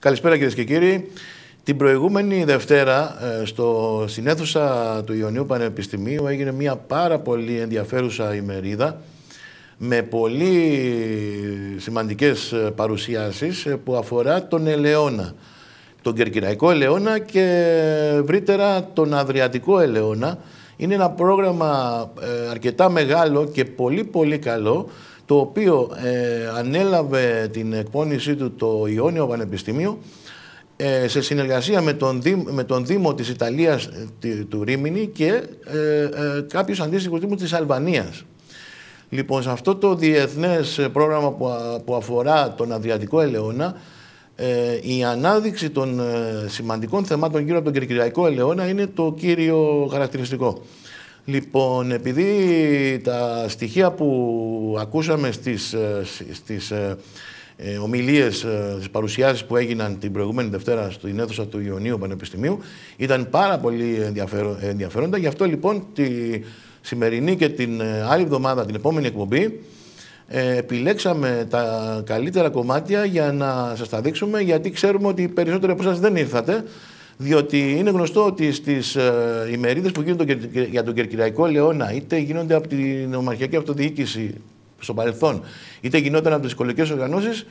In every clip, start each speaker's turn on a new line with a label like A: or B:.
A: Καλησπέρα κυρίες και κύριοι. Την προηγούμενη Δευτέρα στην αίθουσα του Ιωνίου Πανεπιστημίου έγινε μια πάρα πολύ ενδιαφέρουσα ημερίδα με πολύ σημαντικές παρουσιάσεις που αφορά τον ελαιώνα, τον Κερκυραϊκό ελαιώνα και ευρύτερα τον Αδριατικό ελαιώνα. Είναι ένα πρόγραμμα αρκετά μεγάλο και πολύ καλό, το οποίο ανέλαβε την εκπόνησή του το Ιόνιο Πανεπιστήμιο σε συνεργασία με τον Δήμο της Ιταλίας του Ρίμινη και κάποιους αντίστοιχους δήμους της Αλβανίας. Λοιπόν, σε αυτό το διεθνές πρόγραμμα που αφορά τον Αδριατικό ελαιώνα, η ανάδειξη των σημαντικών θεμάτων γύρω από τον Κερκυραϊκό ελαιώνα είναι το κύριο χαρακτηριστικό. Λοιπόν, επειδή τα στοιχεία που ακούσαμε στις ομιλίες, τις παρουσιάσεις που έγιναν την προηγούμενη Δευτέρα στην αίθουσα του Ιωνίου Πανεπιστημίου ήταν πάρα πολύ ενδιαφέροντα, γι' αυτό λοιπόν τη σημερινή και την άλλη εβδομάδα, την επόμενη εκπομπή, επιλέξαμε τα καλύτερα κομμάτια για να σας τα δείξουμε, γιατί ξέρουμε ότι οι περισσότεροι από εσάς δεν ήρθατε, διότι είναι γνωστό ότι στις ημερίδες που γίνονται για τον Κερκυραϊκό ελαιώνα, είτε γίνονται από την Ομαρχιακή Αυτοδιοίκηση στο παρελθόν, είτε γινόταν από τις οικολογικές οργανώσεις,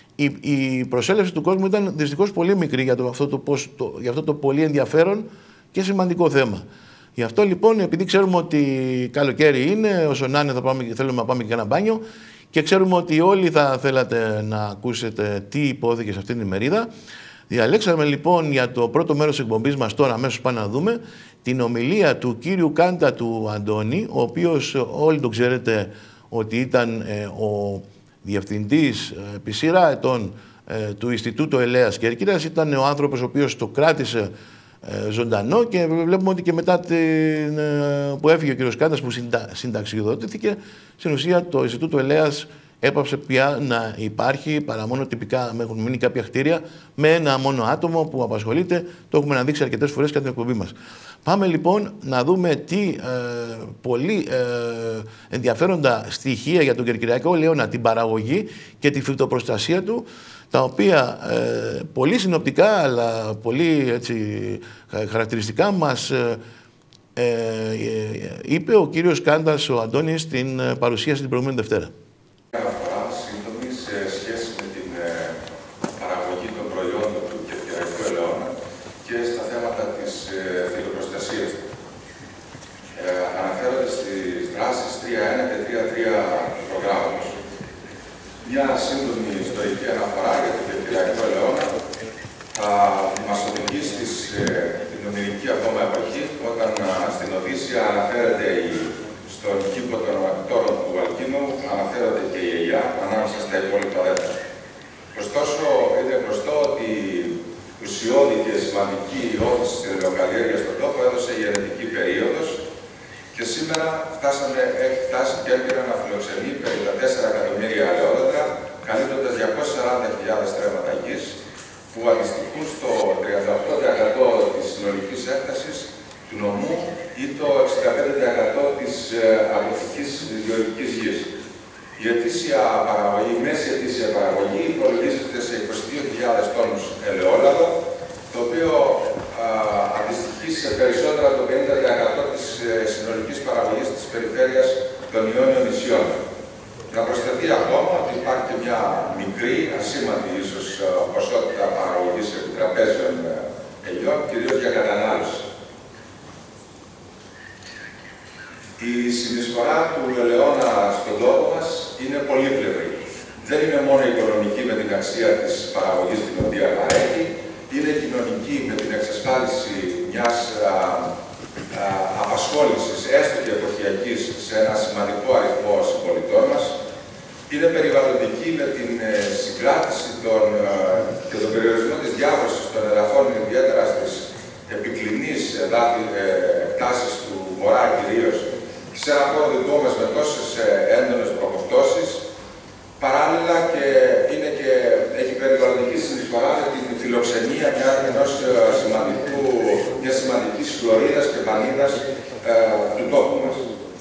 A: η προσέλευση του κόσμου ήταν δυστυχώς πολύ μικρή για αυτό το πολύ ενδιαφέρον και σημαντικό θέμα. Γι' αυτό λοιπόν, επειδή ξέρουμε ότι καλοκαίρι είναι, όσο να είναι θέλουμε να πάμε και ένα μπάνιο και ξέρουμε ότι όλοι θα θέλατε να ακούσετε τι υπόθηκε σε αυτήν την ημερίδα, διαλέξαμε λοιπόν για το πρώτο μέρος της εκπομπής μας, τώρα αμέσως πάμε να δούμε, την ομιλία του κύριου Κάντα του Αντώνη, ο οποίος όλοι το ξέρετε ότι ήταν ο διευθυντής επί σειρά ετών του Ινστιτούτου Ελαίας Κέρκυρας, ήταν ο άνθρωπος ο οποίος το κράτησε ζωντανό και βλέπουμε ότι και μετά που έφυγε ο κύριος Κάντας, που συνταξιοδοτήθηκε, στην ουσία το Ινστιτούτο Ελαίας έπαψε πια να υπάρχει, παρά μόνο τυπικά έχουν μείνει κάποια κτίρια με ένα μόνο άτομο που απασχολείται. Το έχουμε αναδείξει αρκετές φορές κατά την εκπομπή μας. Πάμε λοιπόν να δούμε τι πολύ ενδιαφέροντα στοιχεία για τον Κερκυραϊκό ελαιώνα, την παραγωγή και τη φυτοπροστασία του, τα οποία πολύ συνοπτικά αλλά πολύ έτσι, χαρακτηριστικά μας είπε ο κύριος Κάντας, ο Αντώνης, στην παρουσίαση την προηγούμενη Δευτέρα.
B: Αναφορά σύντομη σε σχέση με την παραγωγή των προϊόντων του Κερκυραϊκού ελαιώνα και στα θέματα της φυτοπροστασίας του. Αναφέρονται στις δράσεις 3.1 και 3.3 του προγράμματος. Μια σύντομη ιστορική αναφορά για τον Κερκυραϊκό ελαιώνα θα μας οδηγεί στην ομιλική ακόμα εποχή, όταν στην Οδύσσια αναφέρεται στον κήπο των ακτόρων του Αλκίνου, αναφέρονται και η Αιγιά ανάμεσα στα υπόλοιπα δέντρα. Ωστόσο, είναι γνωστό ότι ουσιώδη και σημαντική όθηση στην ελαιοκαλλιέργεια στον τόπο έδωσε η ερετική περίοδος και σήμερα έχει φτάσει η Κέρκυρα να φιλοξενεί 54 εκατομμύρια ελαιόδεντρα, καλύπτοντας 240.000 στρέμματα γης, που αντιστοιχούν στο 38% της συνολικής έκτασης του νομού ή το 65% της αγροτικής γεωργικής γης. Η μέση ετήσια παραγωγή υπολογίζεται σε 22.000 τόνους ελαιόλαδο, το οποίο αντιστοιχεί σε περισσότερα το 50% της συνολικής παραγωγής της περιφέρειας των Ιόνιων νησιών. Να προσθεθεί ακόμα ότι υπάρχει και μια μικρή, ασήμαντη ίσως ποσότητα παραγωγής επιτραπέζιων ελιών, κυρίως για κατανάλωση. Η συνεισφορά του ελαιώνα στον τόπο μας είναι πολύπλευρη. Δεν είναι μόνο οικονομική με την αξία της παραγωγής την οποία παρέχει, είναι κοινωνική με την εξασφάλιση μιας απασχόλησης, έστω και εποχιακής, σε ένα σημαντικό αριθμό συμπολιτών μας. Είναι περιβαλλοντική με την συγκράτηση και τον περιορισμό της διάβρωσης των εδαφών, ιδιαίτερα στις επικλινείς εκτάσεις του βορρά κυρίως, σε ένα χώρο δικό μας με τόσες έντονες προποκτώσεις. Παράλληλα και έχει περιβαλλοντική συνεισφορά με την φιλοξενία μιας σημαντικής χλωρίδας και πανίδας του τόπου μας.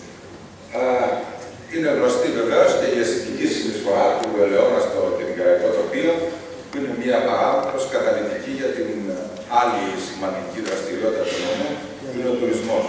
B: Είναι γνωστή βεβαίως και η αισθητική συνεισφορά του ελαιώνα στο κερκυραϊκό τοπίο, που είναι μία παράμετρος καταλυτική για την άλλη σημαντική δραστηριότητα του νομού, που είναι ο τουρισμός.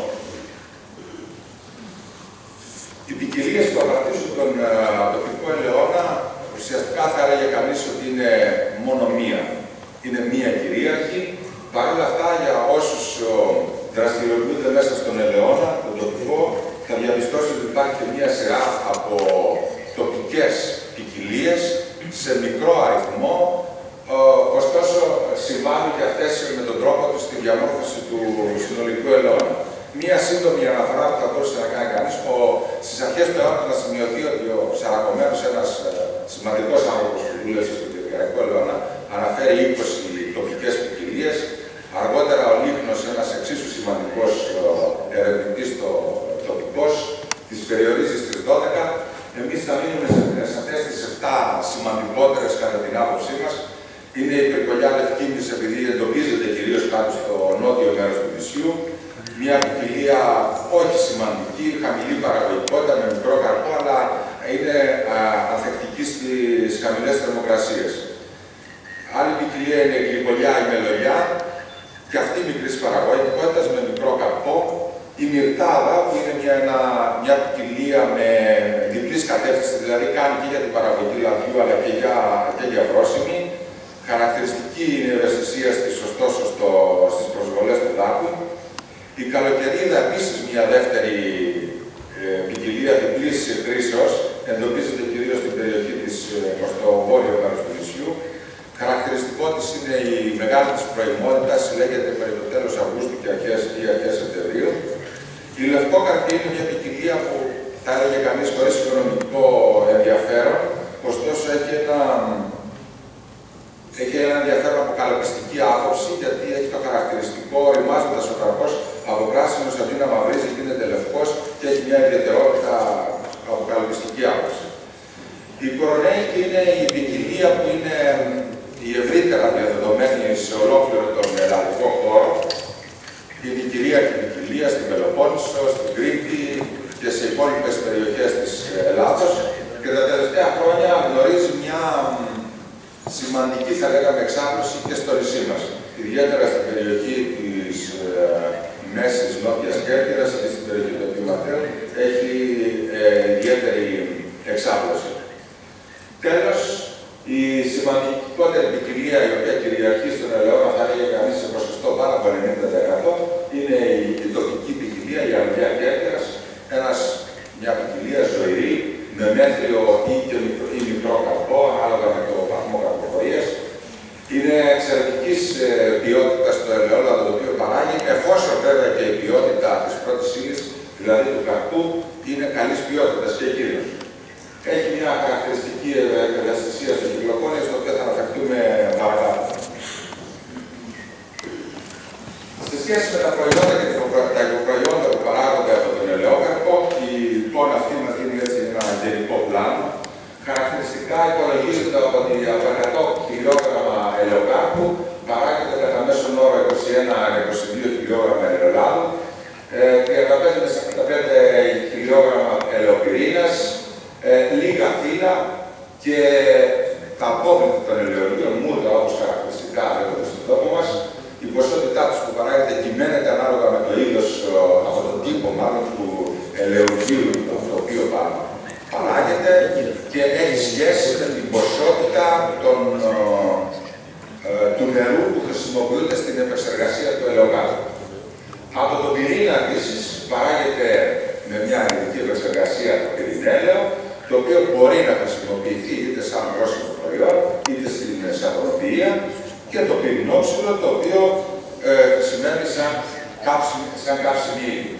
B: Οι ποικιλίες που απαρτίζουν τον τοπικό ελαιόνα, ουσιαστικά θα έλεγε κανείς ότι είναι μόνο μία. Είναι μία κυρίαρχη. Παρ' όλα αυτά, για όσους δραστηριοποιούνται μέσα στον ελαιόνα, τον τοπικό, θα διαπιστώσει ότι υπάρχει και μία σειρά από τοπικές ποικιλίες σε μικρό αριθμό, ωστόσο συμβάλλουν και αυτές με τον τρόπο τους στη διαμόρφωση του συνολικού ελαιόνα. Μία σύντομη αναφορά που θα μπορούσε να κάνει κανείς, στις αρχές του αιώνα να σημειωθεί ότι ο Σαρακομένος, ένας σημαντικός άνθρωπος που δούλεψε στον Κυριακό ελαιόνα, αναφέρει 20 τοπικές ποικιλίες. Αργότερα ο Λίχνος, ένας εξίσου σημαντικός ερευνητής τοπικός, τις περιορίζει στις 12. Εμείς θα μείνουμε σε αυτές τις 7 σημαντικότερες κατά την άποψή μας. Είναι η πυρκολιά Λευκίνης, επειδή εντοπίζεται κυρίως κάτω στο νότιο μέρος του νησιού. Μια ποικιλία όχι σημαντική, χαμηλή παραγωγικότητα, με μικρό καρπό, αλλά είναι ανθεκτική στις χαμηλές θερμοκρασίες. Άλλη ποικιλία είναι η γλυκολιά ή μελολιά, και αυτή μικρής παραγωγικότητας με μικρό καρπό. Η μυρτάδα, που είναι μια ποικιλία με διπλής κατεύθυνση, δηλαδή κάνει και για την παραγωγή λαδιού αλλά και για βρόσιμη. Χαρακτηριστική είναι η ευαισθησία της, ωστόσο, στις προσβολές του δάκου. Η καλοκαιρίδα, επίσης μια δεύτερη ποικιλία διπλής κρίσεως, εντοπίζεται κυρίως στην περιοχή της, προς το βόρειο μέρος του νησιού. Χαρακτηριστικό της είναι η μεγάλη της προημότητα, συλλέγεται περί το τέλος Αυγούστου και αρχές Σεπτεμβρίου. Η λευκόκαρπη είναι μια ποικιλία που θα έλεγε κανείς χωρίς οικονομικό ενδιαφέρον, ωστόσο έχει ένα ενδιαφέρον από καλοπιστική άποψη, γιατί έχει το χαρακτηριστικό ρημάζοντας ο καρπός από πράσινος αντί να μαυρίζει, γίνεται λευκός και έχει μια ιδιαιτερότητα από καλοπιστική άποψη. Η κορονέικη είναι η ποικιλία που είναι η ευρύτερα διαδεδομένη σε ολόκληρο τον ελλαδικό χώρο. Είναι η κυρίαρχη ποικιλία στην Πελοπόννησο, στην Κρήτη και σε υπόλοιπες περιοχές της Ελλάδος, και τα τελευταία χρόνια γνωρίζει μια σημαντική, θα λέγαμε, εξάπλωση και στο νησί μας. Ιδιαίτερα στην περιοχή της Μέσης Νότιας Κέρκυρας και στην περιοχή του Επιματέου έχει ιδιαίτερη εξάπλωση. Τέλος, η σημαντικότερη ποικιλία η οποία κυριαρχεί στον ελαιόνα, θα έλεγε κανείς σε ποσοστό πάνω από 90%, είναι η τοπική ποικιλία, η Αρμιά Κέρκυρας, μια ποικιλία ζωηρή, με μέτριο ή μικρό καρπό, ανάλογα με το βαθμό καρποφορίας. Είναι εξαιρετικής ποιότητας το ελαιόλαδο το οποίο παράγει, εφόσον βέβαια και η ποιότητα της πρώτης ύλης, δηλαδή του καρπού, είναι καλής ποιότητας και εκείνος. Έχει μια χαρακτηριστική ευαισθησία στο κυκλοφόριο, στο οποίο θα αναφερθούμε παρακάτω. Σε σχέση με τα προϊόντα και τα υποπροϊόντα που παράγονται από τον ελαιόκαρπο, η εικόνα αυτή μας δίνει έτσι ένα γενικό πλάνο. Χαρακτηριστικά υπολογίζεται ότι από 100 χιλιόγραμμα ελαιοκάρπου παράγεται κατά μέσον όρο 21-22 χιλιόγραμμα ελαιολάδου, 35-45 χιλιόγραμμα ελαιοπυρήνας, λίγα φύλλα και τα απόβλητα των ελαιολίων, μούργα όπως χαρακτηριστικά λέγονται στον τόπο μας. Η ποσότητά τους που παράγεται κυμαίνεται ανάλογα με το είδος, από τον τύπο μάλλον του ελαιολίου το οποίο παράγεται, και έχει σχέση με την ποσότητα του νερού που χρησιμοποιούνται στην επεξεργασία του ελαιοκάρπου. Από τον πυρήνα επίσης παράγεται με μια ειδική επεξεργασία το πυρηνέλαιο, το οποίο μπορεί να χρησιμοποιηθεί είτε σαν πρόσθετο προϊόν, είτε στην σαφροποιία, και το πυρηνόξυλο, το οποίο σημαίνει σαν καύσιμη ύλη.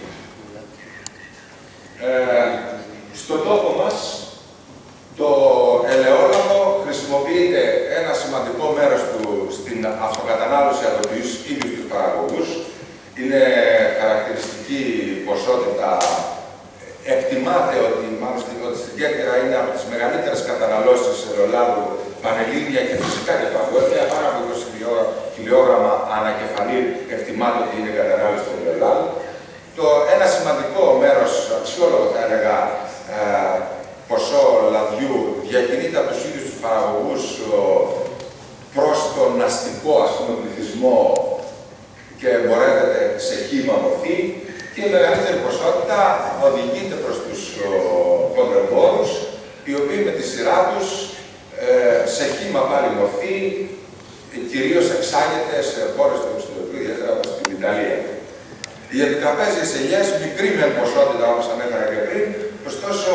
B: Στον τόπο μας, το ελαιόλαδο χρησιμοποιείται ένα σημαντικό μέρος του στην αυτοκατανάλωση από τους ίδιους τους παραγωγούς. Είναι χαρακτηριστική ποσότητα. Εκτιμάται ότι στην Κέρκυρα είναι από τις μεγαλύτερες καταναλώσεις ελαιολάδου πανελλήνια και φυσικά και παγκόσμια. Πάνω από 20 χιλιόγραμμα ανακεφαλή εκτιμάται ότι είναι κατανάλωση του ελαιολάδου. Ένα σημαντικό μέρος, αξιόλογο θα έλεγα, ποσό λαδιού διακινείται από τους ίδιους τους παραγωγούς προς τον αστικό αγροτικό πληθυσμό και εμπορεύεται σε χύμα μορφή και η μεγαλύτερη ποσότητα οδηγείται προς τους κοντρεμπόρους, οι οποίοι με τη σειρά τους σε χύμα πάλι μορφή κυρίως εξάγεται σε χώρες του εξωτερικού, ιδιαίτερα όπως στην Ιταλία. Οι επιτραπέζιες ελιές, μικρή με ποσότητα όπως ανέφερα και πριν, ωστόσο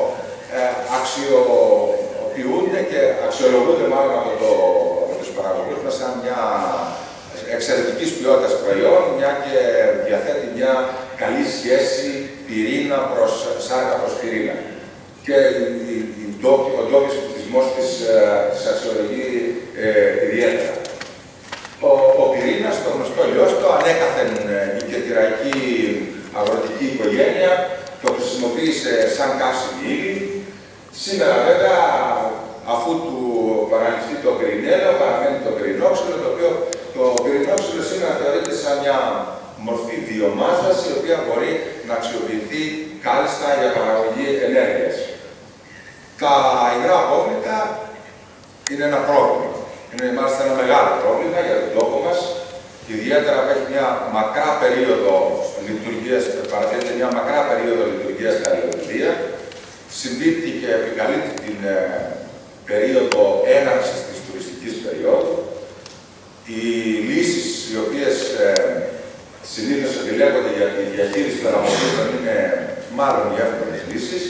B: αξιοποιούνται και αξιολογούνται μάλλον από τους παραγωγούς μας σαν μια εξαιρετικής ποιότητας προϊόν, μια και διαθέτει μια καλή σχέση πυρήνα προς σάρκα προς πυρήνα. Και ο ντόπιος πληθυσμός της αξιολογεί ιδιαίτερα. Ο πυρήνας, το γνωστό λιώστο, ανέκαθεν η κερκυραϊκή αγροτική οικογένεια, το χρησιμοποίησε σαν καύσιμη ύλη. Σήμερα βέβαια, αφού του παραλυφθεί το πυρηνέλαιο, παραμένει το πυρηνόξυλο, το οποίο το πυρηνόξυλο σήμερα θεωρείται σαν μια μορφή βιομάζας, η οποία μπορεί να αξιοποιηθεί κάλλιστα για παραγωγή ενέργειας. Τα υγρά απόβλητα είναι ένα πρόβλημα. Είναι μάλιστα ένα μεγάλο πρόβλημα για τον τόπο μας, ιδιαίτερα που έχει μια μακρά περίοδο λειτουργίας, παρατηρείται μια μακρά περίοδο λειτουργίας στα αλληλεία, συμπίπτει και επικαλύπτει την περίοδο έναρξης της τουριστικής περίοδου. Οι λύσεις οι οποίες συνήθως επιλέγονται για τη διαχείριση των αποβλήτων είναι μάλλον οι εύκολες λύσεις.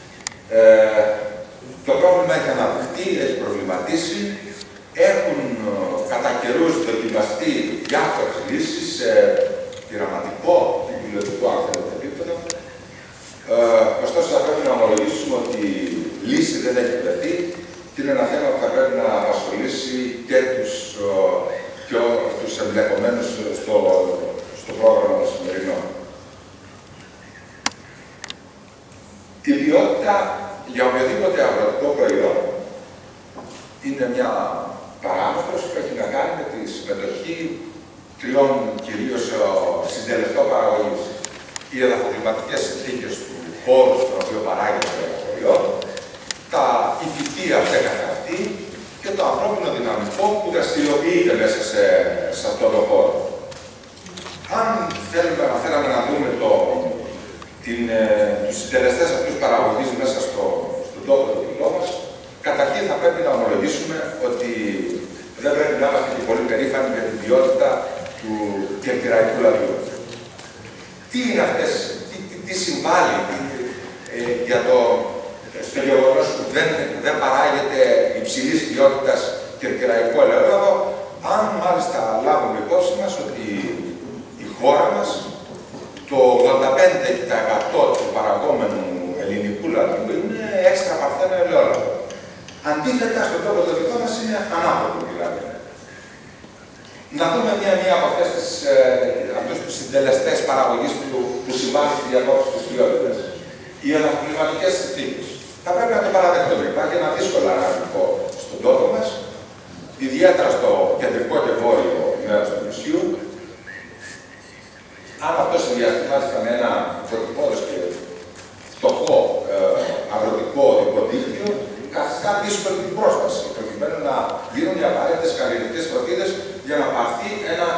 B: Το πρόβλημα έχει αναπτυχθεί, έχει προβληματίσει. Έχουν κατά καιρούς δοκιμαστεί διάφορες λύσεις σε πειραματικό και πιλωτικό αν θέλετε επίπεδο. Ωστόσο θα πρέπει να ομολογήσουμε ότι η λύση δεν έχει βρεθεί και είναι ένα θέμα που θα πρέπει να απασχολήσει και τους εμπλεκομένους στο πρόγραμμα το σημερινό. Η ποιότητα για οποιοδήποτε αγροτικό προϊόν είναι μια παράμετρος που έχει να κάνει με τη συμμετοχή τριών κυρίως συντελεστών παραγωγής. Οι εδαφοκλιματικές συνθήκες του χώρου στον οποίο παράγεται το προϊόν, η φυτή αυτή καθ' αυτή και το ανθρώπινο δυναμικό που δραστηριοποιείται μέσα σε αυτό το χώρο. Αν θέλαμε να δούμε τους συντελεστές αυτούς παραγωγής μέσα στον τόπο του κοινού μας, καταρχήν θα πρέπει να ομολογήσουμε ότι δεν πρέπει να είμαστε και πολύ περήφανοι για την ποιότητα του κερκυραϊκού λαδιού. Τι είναι αυτές, τι συμβάλλει στο γεγονός που δεν παράγεται υψηλής ποιότητας κερκυραϊκό ελαιόλαδο, αν μάλιστα λάβουμε υπόψη μας ότι η χώρα μας το 85% του παραγόμενου ελληνικού λαδιού είναι έξτρα παρθένο ελαιόλαδο. Αντίθετα, στον τόπο το δικό μας είναι ανάποδο δηλαδή. Να δούμε μία από αυτούς τους συντελεστές παραγωγής που συμβάλλουν στη διαμόρφωση της ποιότητας. Οι εδαφοκλιματικές συνθήκες. Θα πρέπει να το παραδεχτούμε. Υπάρχει ένα δύσκολο αναπτυκό στον τόπο μας, ιδιαίτερα στο κεντρικό και βόρειο μέρος του νησιού. Αν αυτό συνδυαστεί μάλιστα με ένα προτυπώδες και φτωχό αγροτικό υποδίκτυο, καθιστά δύσκολη την πρόσβαση, προκειμένου να γίνουν οι απαραίτητες καλλιεργητικές φροντίδες για να πάρθει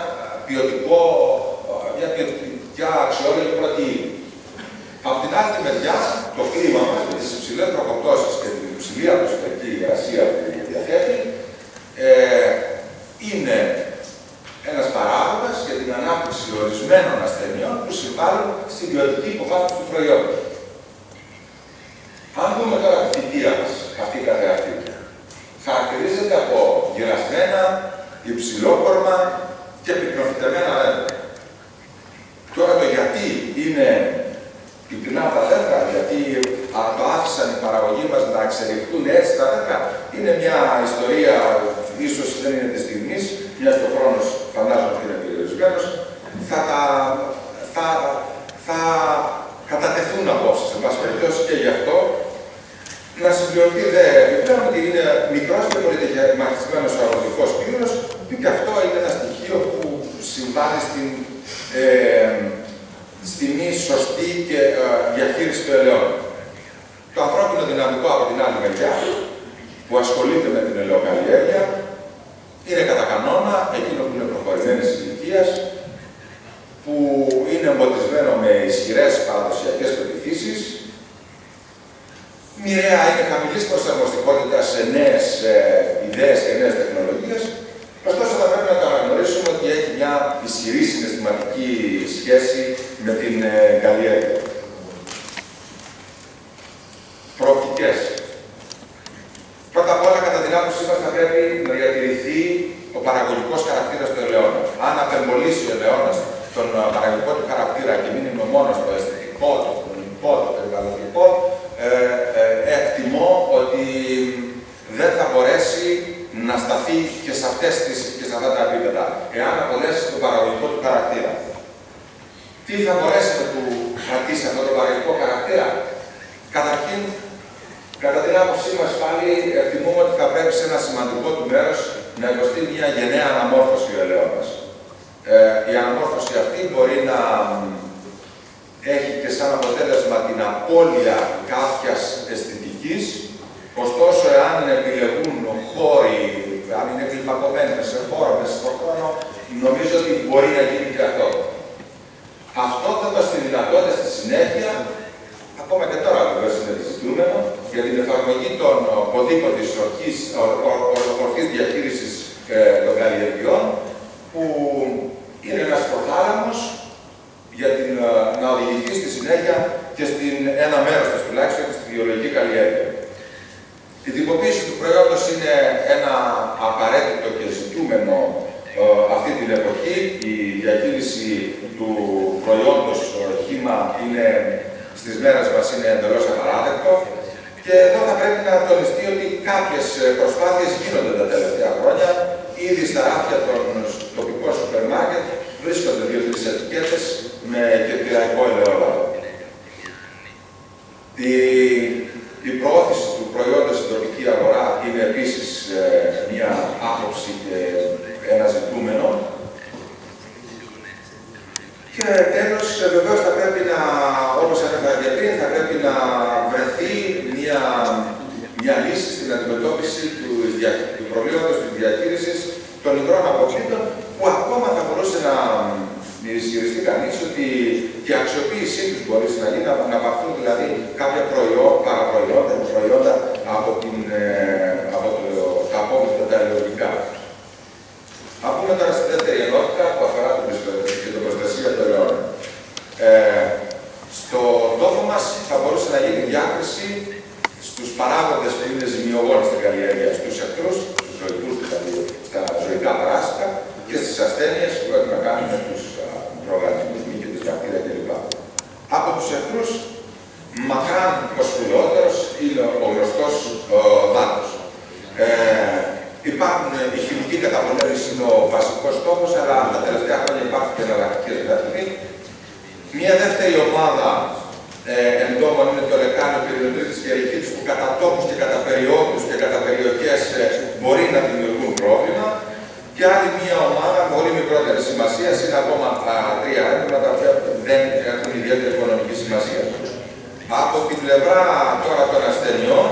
B: μια ποιοτικά αξιόλογη πρώτη ύλη. Από την άλλη μεριά, το κλίμα μας με τις υψηλές προκοπτώσεις και την υψηλή ατμοσφαιρική υγρασία που διαθέτει είναι ένας παράγοντας για την ανάπτυξη ορισμένων ασθενειών που συμβάλλουν στην ποιοτική υποβάθμιση του προϊόντος. Αν δούμε τώρα τη θητεία μας, αυτή καθεαυτή, χαρακτηρίζεται από γερασμένα, υψηλόκορμα και πυκνοφυτεμένα δέντρα. Τώρα το γιατί είναι πυκνά τα δέντρα, γιατί το άφησαν οι παραγωγοί μας να εξελιχθούν έτσι τα δέντρα, είναι μια ιστορία, ίσως δεν είναι της στιγμής, μιας και ο χρόνος φαντάζομαι ότι είναι περιορισμένος, θα κατατεθούν απόψεις, σε πάση περιπτώσει, και γι' αυτό να συμπληρωθεί επιπλέον ότι είναι μικρός και πολυτεχμαχισμένος ο αγροτικός κλήρος, που και αυτό είναι ένα στοιχείο που συμβάλλει στην μη σωστή και διαχείριση του ελαιών. Το ανθρώπινο δυναμικό από την άλλη μεριά, που ασχολείται με την ελαιοκαλλιέργεια, είναι κατά κανόνα ισχυρές παραδοσιακές πεποιθήσεις. Μοιραία είναι χαμηλής προσαρμοστικότητας σε νέες ιδέες και νέες τεχνολογίες. Ωστόσο, θα πρέπει να το αναγνωρίσουμε ότι έχει μια ισχυρή συναισθηματική σχέση με την καλλιέργεια. Προοπτικές. Πρώτα απ' όλα, κατά την άποψή μας, θα πρέπει να διατηρηθεί ο παραγωγικός χαρακτήρας του ελαιώνα. Αν απεμπολίσει ο ελαιώνας τον παραγωγικό του χαρακτήρα και μείνει μόνο στο αισθητικό, το κοινωνικό, το περιβαλλοντικό, εκτιμώ ότι δεν θα μπορέσει να σταθεί και σε αυτά τα επίπεδα, εάν απολέσει τον παραγωγικό του χαρακτήρα. Τι θα μπορέσει να του κρατήσει αυτό το παραγωγικό χαρακτήρα? Καταρχήν, κατά την άποψή μας πάλι, εκτιμούμε ότι θα πρέπει σε ένα σημαντικό του μέρος να υποστεί μια γενναία αναμόρφωση ο ελαιώνας. Η αναμόρφωση αυτή μπορεί να έχει και σαν αποτέλεσμα την απώλεια κάποιας αισθητικής. Ωστόσο, εάν επιλεγούν χώροι, αν είναι κλιμακωμένοι σε χώρο, μέσα στον χρόνο, νομίζω ότι μπορεί να γίνει και αυτό. Αυτό θα δώσει τη δυνατότητα στη συνέχεια, ακόμα και τώρα βεβαίως είναι συζητούμενο, για την εφαρμογή των οπωσδήποτε ορθής διαχείρισης των καλλιεργειών, που είναι ένας προθάλαμος για να οδηγηθεί στη συνέχεια και στην ένα μέρος της τουλάχιστον στη βιολογική καλλιέργεια. Η τυποποίηση του προϊόντος είναι ένα απαραίτητο και ζητούμενο αυτή την εποχή. Η διαχείριση του προϊόντος χύμα στις μέρες μας είναι εντελώς απαράδεκτο. Και εδώ θα πρέπει να τονιστεί ότι κάποιες προσπάθειες γίνονται τα τελευταία χρόνια. Ήδη στα ράφια των τοπικών σούπερ μάρκετ βρίσκονται 2-3 ετικέτες με κερκυραϊκό ελαιόλαδο. Η προώθηση του προϊόντος στην τοπική αγορά είναι επίσης μια άποψη και ένα ζητούμενο. Και τέλος, βεβαίως θα πρέπει να, όπως ανέφερα και πριν, θα πρέπει να βρεθεί μια λύση στην αντιμετώπιση του προβλήματος της διαχείρισης των υγρών αποβλήτων, που ακόμα θα μπορούσε να ισχυριστεί κανείς ότι και η αξιοποίησή τους μπορεί να γίνει, να πάρθουν δηλαδή κάποια παραπροϊόντα από τα απόβλητα τα ελαιολογικά. Να πούμε τώρα στη δεύτερη ενότητα που αφορά την προστασία των ελαιών. Στο τόπο μας θα μπορούσε να γίνει διάκριση στους παράγοντες που είναι ζημιογόνοι στην καλλιέργεια, στους εχθρούς, στους ζωικούς δηλαδή, στα ζωικά παράσιτα και στις ασθένειες που έχουν να κάνουν με τους οργανισμούς, μύκητες, βακτήρια κλπ. Από τους εχθρούς, μακράν ο σπουδαιότερος είναι ο γνωστός δάτος. Η χημική καταπολέμηση είναι ο βασικός στόχος, αλλά τα τελευταία χρόνια υπάρχουν και εναλλακτικές μεταφυγές. Μια δεύτερη ομάδα εντόμων είναι το λεκάνιο, περιοδρίτης και ρηχίτης, που κατά τόπους και κατά περιόδους και κατά περιοχές μπορεί να δημιουργούν πρόβλημα. Και άλλη μια ομάδα πολύ μικρότερη σημασία είναι ακόμα 3 έντομα, τα οποία δεν έχουν ιδιαίτερη οικονομική σημασία. Από την πλευρά τώρα των ασθενειών,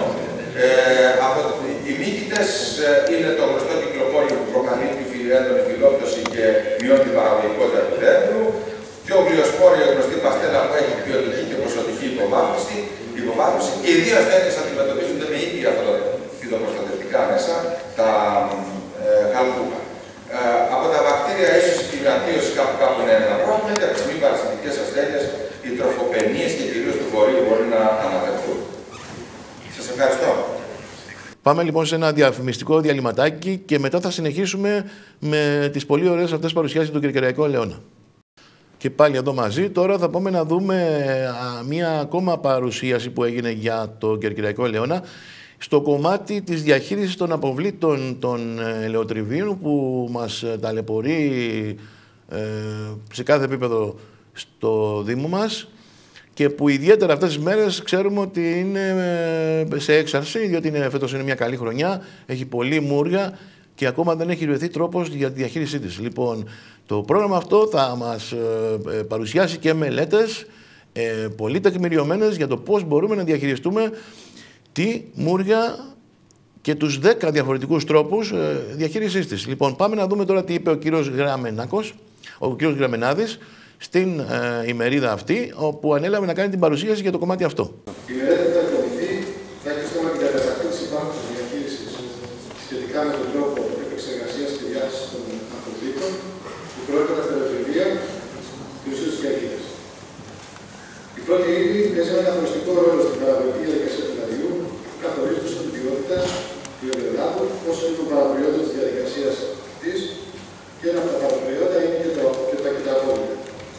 B: οι μύκητες είναι το γνωστό κυκλοφόριο που προκαλεί τη έντονη φιλόπτωση και μειώνει την παραγωγικότητα του δέντρου. Και ο γλυοσπόριο, η γνωστή παστέλα που έχει ποιοτική και ποσοτική υποβάθμιση. Και οι δύο ασθένειες αντιμετωπίζονται με ίδια φυτοπροστατευτικά μέσα, τα χαλκούχα. Από τα βακτήρια, ίσως η πυγματίωση κάπου να είναι ένα πρόβλημα, και από τις μη παρασιτικές ασθένειες, οι τροφοπαινίες και κυρίως του βορείου μπορεί να αναφερθούν. Σας ευχαριστώ.
A: Πάμε λοιπόν σε ένα διαφημιστικό διαλυματάκι και μετά θα συνεχίσουμε με τις πολύ ωραίες αυτές παρουσιάσεις του κερκυραϊκού ελαιώνα. Και πάλι εδώ μαζί, τώρα θα πάμε να δούμε μία ακόμα παρουσίαση που έγινε για το κερκυραϊκό ελαιώνα στο κομμάτι της διαχείρισης των αποβλήτων των ελαιοτριβίων που μας ταλαιπωρεί σε κάθε επίπεδο στο Δήμο μας και που ιδιαίτερα αυτές τις μέρες ξέρουμε ότι είναι σε έξαρση, διότι φέτος είναι μια καλή χρονιά, έχει πολλή μούρια και ακόμα δεν έχει βρεθεί τρόπος για τη διαχείρισή της. Λοιπόν, το πρόγραμμα αυτό θα μας παρουσιάσει και μελέτες πολύ τεκμηριωμένες για το πώς μπορούμε να διαχειριστούμε τη μούρια και τους 10 διαφορετικούς τρόπους διαχείρισής της. Λοιπόν, πάμε να δούμε τώρα τι είπε ο κύριος Γραμενάκος, ο κύριος Γραμενάδης, στην ημερίδα αυτή, όπου ανέλαβε να κάνει την παρουσίαση για το κομμάτι αυτό.
C: Η μελέτη θα εκπονηθεί, θα έχει στόχο την καταγραφή της υπάρχουσας διαχείρισης σχετικά με τον τρόπο επεξεργασίας και διάθεσης των αποβλήτων που προέρχονται από τα ελευθερία και ουσίες της κερκίδας. Η πρώτη ύλη παίζει ένα καθοριστικό ρόλο στην παραγωγική διαδικασία του λαδιού, καθορίζοντας την ποιότητα του ελαιολάδου, όσο και των παραπροϊόντων της διαδικασίας της, και ένα από τα παραπροϊόντα είναι και τα κοιταπόλυτα.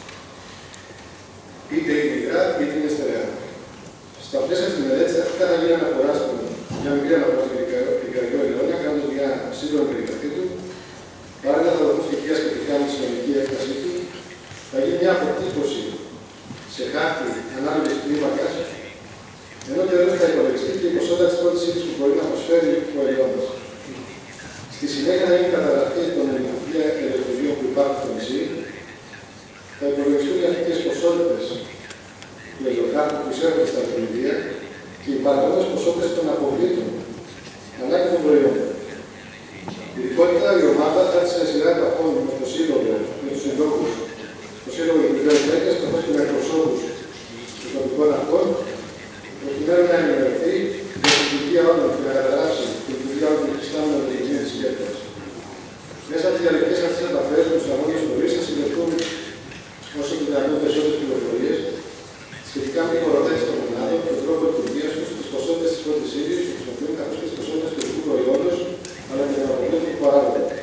C: Είτε είναι υγρά, είτε είναι στερεά. Στα πλαίσια της μελέτης αρχικά θα γίνει αναφορά μια μικρή αναφορά στο πικαρικό ελαιόλαδο, κάνοντας μια σύντομη περιγραφή του. Παράλληλα θα δοθούν στοιχεία σχετικά με τη συνολική έκτασή του. Θα γίνει μια αποτύπωση σε χάρτη ανάλογης κλίμακας, ενώ τέλος θα υπολογιστεί και η ποσότητα της πρώτης ύλης που μπορεί να προσφέρει ο ελαιόλαδος. Στη συνέχεια θα γίνει καταγραφή των ελευθεριών που υπάρχουν στο νησί. Θα υπολογιστούν οι αρχικές ποσότητες του ελαιοκάρπου που εισέρχονται στα ελευθερία και οι παραγωγές ποσότητες των αποβλήτων, αλλά και των προϊόντων. Ειδικότερα η ομάδα θα έρθει σε σειρά επαφών με το Σύλλογο, με τους συντρόφους, το Σύλλογο Ελληνικών Ενέργειας, καθώς και με εκπροσώπους των τοπικών αρχών, προκειμένου να ενημερωθεί για τη λειτουργία όλων και να καταγράψει τη λειτουργία όλων των υφιστάμενων λειτουργίων της κέρδης. Μέσα από τις διαλεκτικές αυτές επαφές με τους αρμόδιους φορείς θα συγκεντρωθούν όσο και δυνατόν περισσότερες πληροφορίες σχετικά με την οροθέτηση των μονάδων, τον τρόπο λειτουργίας τους, τις ποσότητες της πρώτης ύλης που χρησιμοποιούν, καθώς και τις ποσότητες του τελικού προϊόντος, αλλά και των αποβλήτων που παράγονται.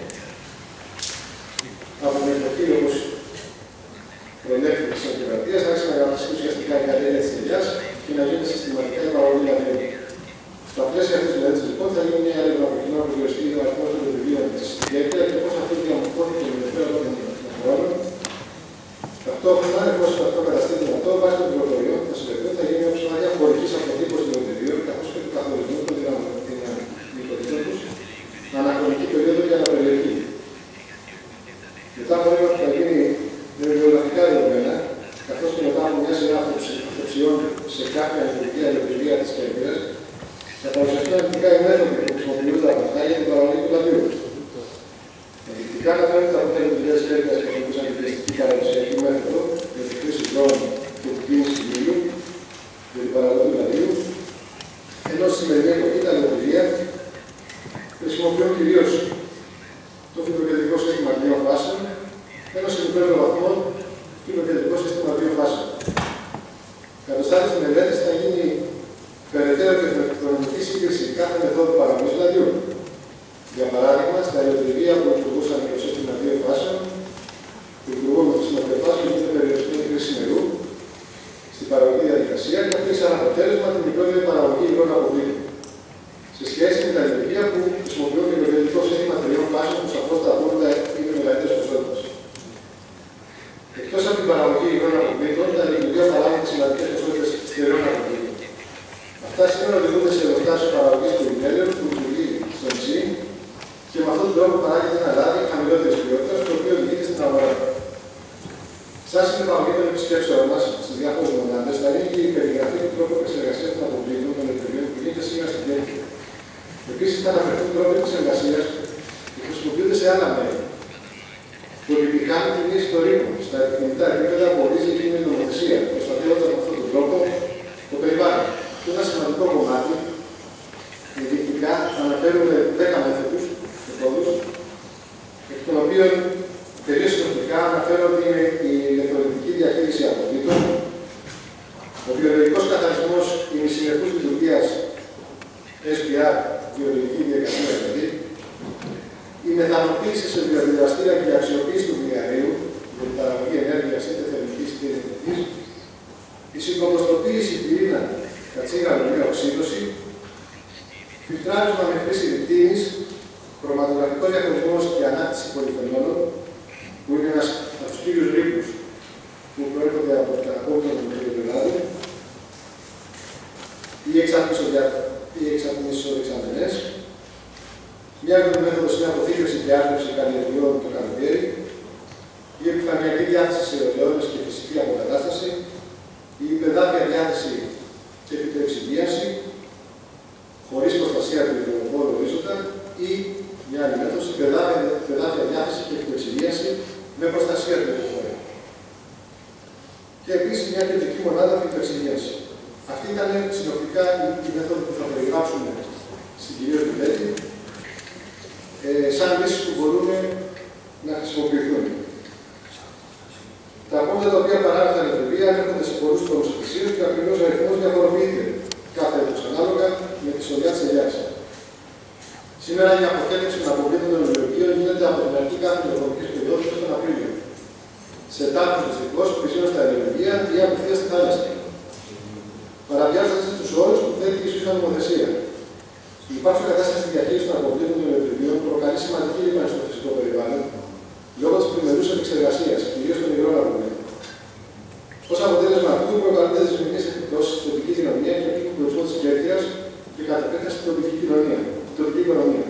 C: Από την εποχή, όπως προελέχθηκε της Αντικρατείας, άρχισε να γραμματιστεί ουσιαστικά η κατέλεια της ταινιάς και να γίνεται συστηματικά η παραγωγή λαδιού. Στα πλαίσια αυτής της μελέτης, λοιπόν, θα γίνει μια έρευνα από κοινό που διοριστεί ο αριθμός των βιβλίων της Κέρκυρα και πώς αυτό διαμορφώθηκε με τον πέρα των χρόνων. Ταυτόχρονα, εφόσον αυτό καταστεί δυνατό, βάσει των πληροφοριών που θα συλλεχθούν, θα γίνει μια προσπάθεια χωρικής αποτύπωσης των εταιρείων, καθώς και του καθορισμού των δυνατοτήτων τους, αναχρονική περίοδο και αναπεριοχή. Μετά από ένα που θα γίνει βιβλιογραφικά δεδομένα, καθώς και μετά από μια σειρά αυτοψιών σε κάποια λειτουργία ελευθερία της Κέρκυρας, θα παρουσιαστούν αρνητικά οι μέθοδοι που χρησιμοποιούνται από αυτά για την παραγωγή του λαδιού. Ενδεικτικά αναφέρονται τα αποτέλεσματα της δουλειάς της Κέρκυρας και αφορούσαν την πιεστική παραδοσιακή μέθοδο για τη χρήση δρόμου και την κίνηση ήλιου για την παραγωγή του λαδιού, ενώ στη σημερινή εποχή τα λειτουργία χρησιμοποιούν κυρίως το φυτοκεντρικό σύστημα 2 φάσεων, ενώ σε επίπεδο βαθμό το φυτοκεντρικό σύστημα 2 φάσεων. Κατ' οστάθηση της μελέτης θα γίνει περαιτέρω και χρονική σύγκριση κάθε μεθόδου παραγωγής λαδιού. Για παράδειγμα, στα ελευθερία που λειτουργούσαν με το σύστημα 2 φάσεων, που λειτουργούν με το σύστημα 2 φάσεων γίνεται περιορισμένη χρήση νερού στην παραγωγική διαδικασία και αυτή σαν αποτέλεσμα την μικρότερη παραγωγή υγρών αποβλήτων. Σε σχέση με τα ελευθερία που χρησιμοποιούν το ηλεκτρικό σύστημα 3 φάσεων, που σαφώς τα απόλυτα είναι μεγαλύτερες ποσότητες. Εκτός από την παραγωγή υγρών αποβλήτων, τα ελευθερία παράγουν τις σημαντικές ποσότητες στερεών αποβλήτων. Αυτά σήμερα οδηγούνται σε εργοστάσιο παραγωγής του ημέλιου που λειτουργεί στο νησί και με αυτόν τον τρόπο παράγεται ένα λάδι χαμηλότερης ποιότητας, το οποίο οδηγείται στην αγορά. Σαν συνεπαγωγή των επισκέψεων μας στις διάφορες μονάδες, θα είναι και η περιγραφή του τρόπου επεξεργασίας των αποβλήτων των ελευθεριών που γίνεται σήμερα στην Κέρκυρα. Επίσης, θα αναφερθούν τρόποι επεξεργασίας που χρησιμοποιούνται σε άλλα μέρη, που επιτυχάνουν την μείωση των ρήπων στα επιθυμητά επίπεδα που ορίζει η κείμενη νομοθεσία, προστατεύοντας με αυτόν τον τρόπο το περιβάλλον. Και ένα σημαντικό κομμάτι, ενδεικτικά, αναφέρουμε 10 μέθοδους, εκ των οποίων τελείως συνοπτικά αναφέρω ότι είναι η ηλεκτροληπτική διαχείριση αποβλήτων, ο βιολογικός καθαρισμός ημισυνεχούς λειτουργίας SPR, βιολογική διαδικασία δηλαδή, η μεθανοποίηση σε βιοδηλαστήρα και η αξιοποίηση του μηδιαρίου για την παραγωγή ενέργειας είτε θερμικής είτε ηλεκτρικής, η συγκομποστοποίηση πυρήνα κατσίγαλο με οξύδωση, φιλτράρισμα με χρήση ρητίνης, χρωματογραφικός διαχωρισμός και ανάκτηση πολυφενόλων, που είναι ένας από τους κύριους ρήπους που προέρχονται από τα απόβλητα του ελαιολάδου, ή εξατμίσεις οδεξαμενές, μια άλλη μέθοδος είναι αποθήκευση και άρτευση καλλιεργειών το καλοκαίρι, η επιφανειακή διάθεση σε ελαιόλαδες και φυσική αποκατάσταση, η υπεδάφια διάθεση και φυτοεξυγίαση, χωρίς προστασία του υδρογόνου ορίζοντα, ή μια άλλη μέθοδος, η υπεδάφια διάθεση και φυτοεξυγίαση με προστασία του υδρογόνου. και επίσης μια κεντρική μονάδα φιλοεξυγίανση. Αυτή ήταν συνοπτικά η μέθοδο που θα περιγράψουμε στην κυρία Δουλέτη, σαν λύσεις που μπορούν να χρησιμοποιηθούν. Τα απόβλητα τα οποία παράγουν τα νεκροπία ανέρχονται σε πολλούς τόπους εκκλησίους και ο ακριβώς αριθμός διαφοροποιείται κάθε έτος ανάλογα με τη σοδιά της ελιάς. Σήμερα η αποθέτηση των αποβλήτων των νεκροπίων γίνεται από την αρχή κάθε νεκροπικής περίοδου έως τον Απρίλιο. Σε τάφους δυστυχώς που πλησίωνουν στα ελληνικά ή απευθείας στη θάλασσα. Παραβιάζοντας τους όρους που θέτει η ίσως νομοθεσία. Η υπάρχουσα κατάσταση στη διαχείριση των αποβλήτων των νεκροπίων προκαλεί σημαντική ρήπανση στο φυσικό περιβάλλον λόγω της πλημμυρούς επεξεργασίας, κυρίως των υγρών αποβλήτων. Ως αποτέλεσμα αυτού προκαλούνται δυσμενείς επιπτώσεις στην τοπική κοινωνία και ο πληθυσμό της Κέρκυρας και κατ' επέκταση στην τοπική οικονομία.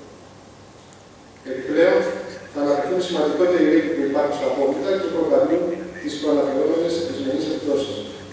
C: Επιπλέον, θα αναπτυχθούν σημαντικότεροι ρήποι που υπάρχουν στα απόβλητα και προκαλούν τις προαναφερόμενες δυσμενείς επιπτώσεις.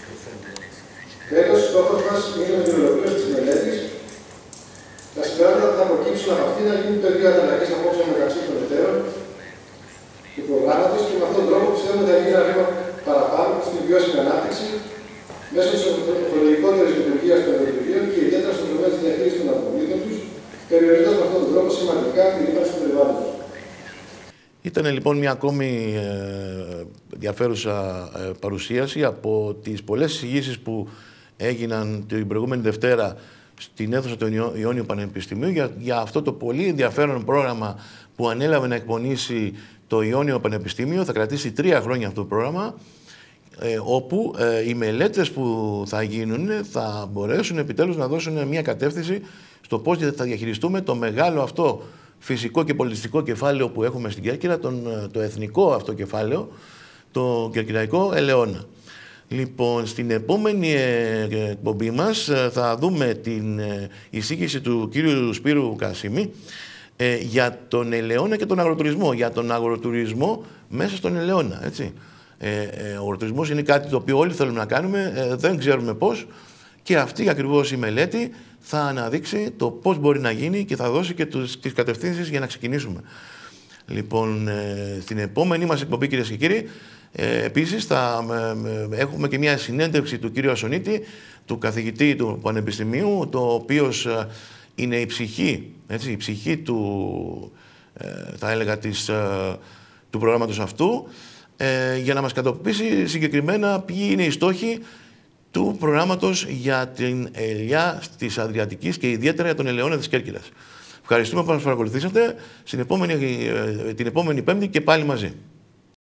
C: Τέλος, στόχος μας είναι με την ολοκλήρωση της μελέτης τα συμπεράσματα που θα προκύψουν από αυτή να γίνουν πεδίο ανταλλαγής απόψεων μεταξύ των εταίρων του προγράμματος και με αυτόν τον τρόπο πιστεύουμε ότι θα γίνει ένα βήμα παραπάνω στην βιώσιμη ανάπτυξη μέσω της ορθολογικότερης λειτουργίας των νεκροπίων και ιδιαίτερα στον τομέα της διαχείρισης των αποβλήτων τους, περιορίζοντας με αυτόν τον τρόπο σημαντικά τη ρήπανση του περιβάλλοντος.
A: Ήταν λοιπόν μια ακόμη ενδιαφέρουσα παρουσίαση από τις πολλές εισηγήσεις που έγιναν την προηγούμενη Δευτέρα στην αίθουσα του Ιόνιου Πανεπιστημίου για αυτό το πολύ ενδιαφέρον πρόγραμμα που ανέλαβε να εκπονήσει το Ιόνιο Πανεπιστήμιο. Θα κρατήσει 3 χρόνια αυτό το πρόγραμμα, όπου οι μελέτες που θα γίνουν θα μπορέσουν επιτέλους να δώσουν μια κατεύθυνση στο πώς θα διαχειριστούμε το μεγάλο αυτό φυσικό και πολιτιστικό κεφάλαιο που έχουμε στην Κέρκυρα, το εθνικό αυτό κεφάλαιο, το κερκυραϊκό ελαιώνα. Λοιπόν, στην επόμενη εκπομπή μας θα δούμε την εισήγηση του κύριου Σπύρου Κασίμη για τον ελαιώνα και τον αγροτουρισμό. Για τον αγροτουρισμό μέσα στον ελαιώνα, έτσι. Ο αγροτουρισμός είναι κάτι το οποίο όλοι θέλουμε να κάνουμε, δεν ξέρουμε πώς, και αυτή ακριβώς η μελέτη θα αναδείξει το πώς μπορεί να γίνει και θα δώσει και τις κατευθύνσεις για να ξεκινήσουμε. Λοιπόν, στην επόμενη μας εκπομπή, κυρίες και κύριοι, επίσης θα έχουμε και μια συνέντευξη του κύριου Ασονίτη, του καθηγητή του Πανεπιστημίου, το οποίος είναι η ψυχή, έτσι, η ψυχή του, θα έλεγα, του προγράμματος αυτού, για να μας κατοπίσει συγκεκριμένα ποιοι είναι οι στόχοι του προγράμματος για την ελιά της Αδριατικής και ιδιαίτερα για τον ελαιώνα της Κέρκυρας. Ευχαριστούμε που μας παρακολουθήσατε. Την επόμενη Πέμπτη και πάλι μαζί.